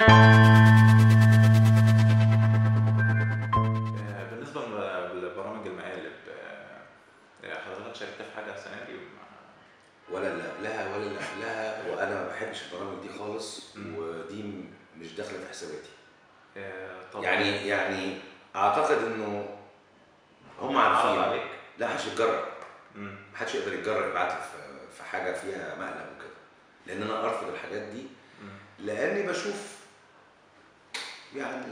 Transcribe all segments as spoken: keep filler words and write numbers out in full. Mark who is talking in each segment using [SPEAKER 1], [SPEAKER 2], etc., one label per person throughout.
[SPEAKER 1] آه، بالنسبة ل- لبرامج المقالب، آه، حضرتك شاركت في حاجة السنة دي؟
[SPEAKER 2] ولا اللي قبلها ولا اللي قبلها، وانا ما بحبش البرامج دي خالص،
[SPEAKER 1] مم.
[SPEAKER 2] ودي م- مش داخله في حساباتي.
[SPEAKER 1] آه، طب
[SPEAKER 2] يعني يعني اعتقد انه هم
[SPEAKER 1] عرض
[SPEAKER 2] عارفين.
[SPEAKER 1] عليك؟
[SPEAKER 2] لا، محدش يتجرأ،
[SPEAKER 1] مم.
[SPEAKER 2] محدش يقدر يتجرأ يبعت لي في في حاجه فيها مقلب وكده، لان انا ارفض الحاجات دي.
[SPEAKER 1] مم.
[SPEAKER 2] لاني بشوف، يعني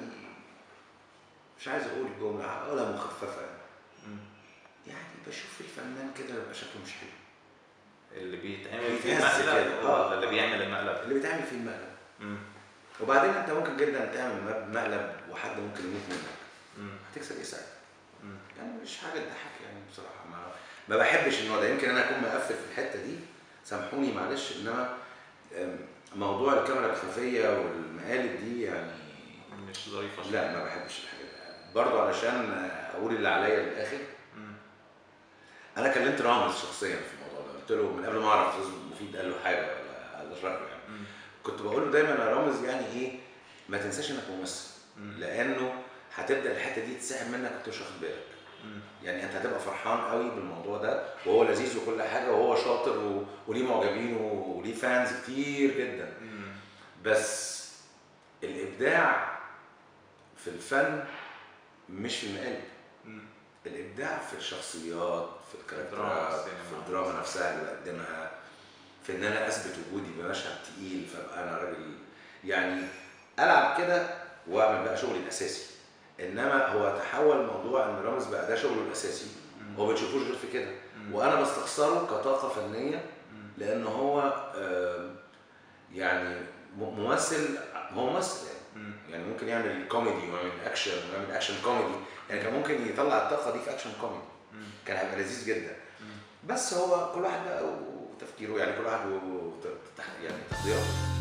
[SPEAKER 2] مش عايز اقول جمله ولا مخففه،
[SPEAKER 1] مم.
[SPEAKER 2] يعني بشوف الفنان كده بيبقى شكله مش حلو،
[SPEAKER 1] اللي بيتعمل فيه
[SPEAKER 2] بيتهز
[SPEAKER 1] مقلب
[SPEAKER 2] كده.
[SPEAKER 1] ولا
[SPEAKER 2] اه
[SPEAKER 1] اللي
[SPEAKER 2] آه.
[SPEAKER 1] بيعمل المقلب؟
[SPEAKER 2] اللي بيتعمل فيه المقلب.
[SPEAKER 1] مم.
[SPEAKER 2] وبعدين انت ممكن جدا تعمل مقلب وحد ممكن يموت منك،
[SPEAKER 1] مم.
[SPEAKER 2] هتكسب ايه ساعتها؟
[SPEAKER 1] مم.
[SPEAKER 2] يعني مش حاجه تضحك يعني بصراحه. ما ما بحبش النوع ده. يمكن انا اكون مقفل في الحته دي، سامحوني معلش، انما أم، موضوع الكاميرا الخفيه والمقالب دي يعني
[SPEAKER 1] مش ظريفة شوية.
[SPEAKER 2] لا، ما بحبش الحاجات دي برضه. علشان اقول اللي عليا للاخر،
[SPEAKER 1] مم.
[SPEAKER 2] انا كلمت رامز شخصيا في الموضوع ده، قلت له من قبل ما اعرف استاذ مفيد قال له حاجه ولا قال له رايه يعني.
[SPEAKER 1] مم.
[SPEAKER 2] كنت بقول له دايما يا رامز، يعني ايه، ما تنساش انك ممثل،
[SPEAKER 1] مم.
[SPEAKER 2] لانه هتبدا الحته دي تسحب منك وانت مش واخد بالك.
[SPEAKER 1] مم.
[SPEAKER 2] يعني انت هتبقى فرحان قوي بالموضوع ده، وهو لذيذ وكل حاجه، وهو شاطر و... وليه معجبين وليه فانز كتير جدا.
[SPEAKER 1] مم.
[SPEAKER 2] بس الابداع في الفن مش في المقالب.
[SPEAKER 1] مم.
[SPEAKER 2] الابداع في الشخصيات، في
[SPEAKER 1] الدراما،
[SPEAKER 2] الكاركترات،
[SPEAKER 1] السينما.
[SPEAKER 2] في الدراما نفسها اللي بقدمها، في ان انا اثبت وجودي بمشهد تقيل فابقى انا راجل، يعني العب كده واعمل بقى شغلي الاساسي. انما هو تحول الموضوع ان رامز بقى ده شغله الاساسي،
[SPEAKER 1] مم.
[SPEAKER 2] هو ما بتشوفوش غير في كده.
[SPEAKER 1] مم.
[SPEAKER 2] وانا بستخسره كطاقه فنيه،
[SPEAKER 1] مم.
[SPEAKER 2] لان هو آم، يعني م- ممثل، هو ممثل يعني.
[SPEAKER 1] مم.
[SPEAKER 2] يعني ممكن يعمل كوميدي ويعمل اكشن ويعمل اكشن كوميدي، يعني كان ممكن يطلع الطاقه دي في اكشن كوميدي،
[SPEAKER 1] مم.
[SPEAKER 2] كان هيبقى لذيذ جدا.
[SPEAKER 1] مم.
[SPEAKER 2] بس هو كل واحد بقى وتفكيره، يعني كل واحد و... و- يعني تقديره.